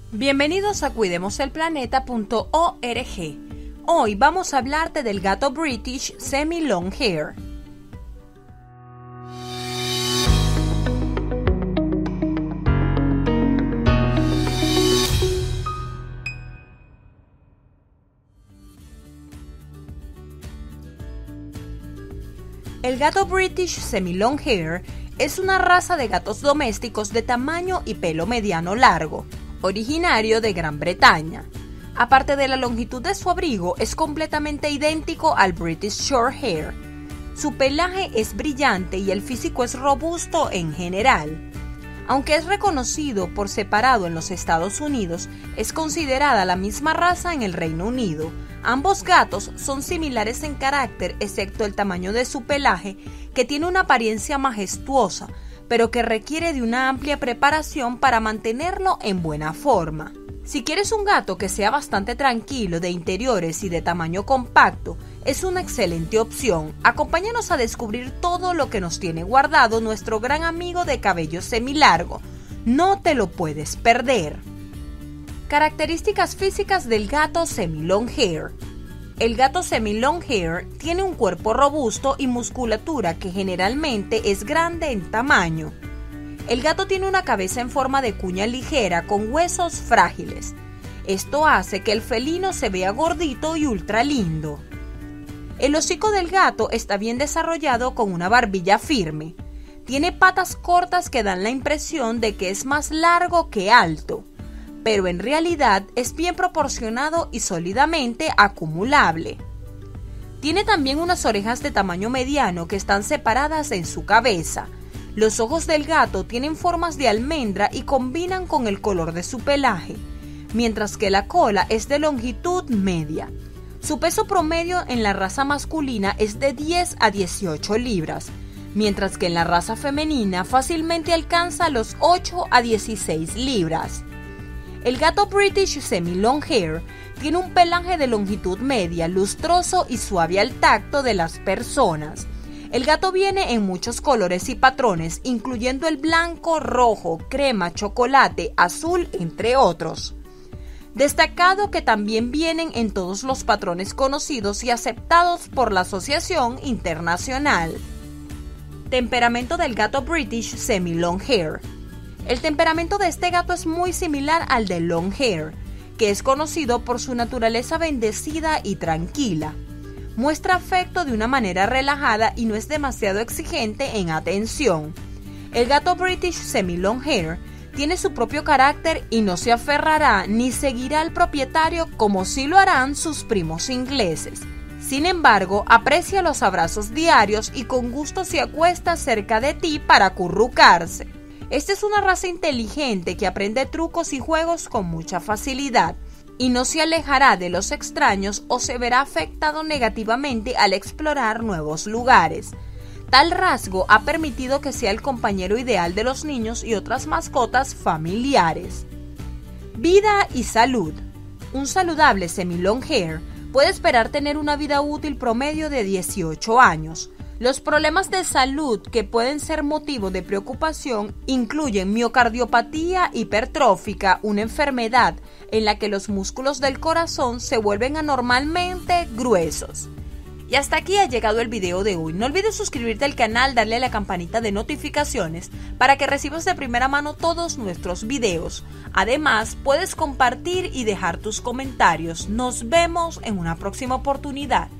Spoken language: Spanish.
Bienvenidos a cuidemoselplaneta.org. Hoy vamos a hablarte del gato British Semi-Long-Hair. El gato British Semi-Long-Hair es una raza de gatos domésticos de tamaño y pelo mediano largo, originario de Gran Bretaña. Aparte de la longitud de su abrigo, es completamente idéntico al British Shorthair. Su pelaje es brillante y el físico es robusto en general. Aunque es reconocido por separado en los Estados Unidos, es considerada la misma raza en el Reino Unido. Ambos gatos son similares en carácter, excepto el tamaño de su pelaje, que tiene una apariencia majestuosa, pero que requiere de una amplia preparación para mantenerlo en buena forma. Si quieres un gato que sea bastante tranquilo, de interiores y de tamaño compacto, es una excelente opción. Acompáñanos a descubrir todo lo que nos tiene guardado nuestro gran amigo de cabello semilargo. No te lo puedes perder. Características físicas del gato Semi-Long-Hair. El gato Semi-Long-Hair tiene un cuerpo robusto y musculatura que generalmente es grande en tamaño. El gato tiene una cabeza en forma de cuña ligera con huesos frágiles. Esto hace que el felino se vea gordito y ultra lindo. El hocico del gato está bien desarrollado con una barbilla firme. Tiene patas cortas que dan la impresión de que es más largo que alto, pero en realidad es bien proporcionado y sólidamente acumulable. Tiene también unas orejas de tamaño mediano que están separadas en su cabeza. Los ojos del gato tienen formas de almendra y combinan con el color de su pelaje, mientras que la cola es de longitud media. Su peso promedio en la raza masculina es de 10 a 18 libras, mientras que en la raza femenina fácilmente alcanza los 8 a 16 libras. El gato British Semi-Long-Hair tiene un pelaje de longitud media, lustroso y suave al tacto de las personas. El gato viene en muchos colores y patrones, incluyendo el blanco, rojo, crema, chocolate, azul, entre otros. Destacado que también vienen en todos los patrones conocidos y aceptados por la Asociación Internacional. Temperamento del gato British Semi-Long-Hair. El temperamento de este gato es muy similar al de Long-Hair, que es conocido por su naturaleza bendecida y tranquila. Muestra afecto de una manera relajada y no es demasiado exigente en atención. El gato British Semi-Long-Hair tiene su propio carácter y no se aferrará ni seguirá al propietario como sí lo harán sus primos ingleses. Sin embargo, aprecia los abrazos diarios y con gusto se acuesta cerca de ti para acurrucarse. Esta es una raza inteligente que aprende trucos y juegos con mucha facilidad y no se alejará de los extraños o se verá afectado negativamente al explorar nuevos lugares. Tal rasgo ha permitido que sea el compañero ideal de los niños y otras mascotas familiares. Vida y salud. Un saludable Semi-Long-Hair puede esperar tener una vida útil promedio de 18 años. Los problemas de salud que pueden ser motivo de preocupación incluyen miocardiopatía hipertrófica, una enfermedad en la que los músculos del corazón se vuelven anormalmente gruesos. Y hasta aquí ha llegado el video de hoy. No olvides suscribirte al canal, darle a la campanita de notificaciones para que recibas de primera mano todos nuestros videos. Además, puedes compartir y dejar tus comentarios. Nos vemos en una próxima oportunidad.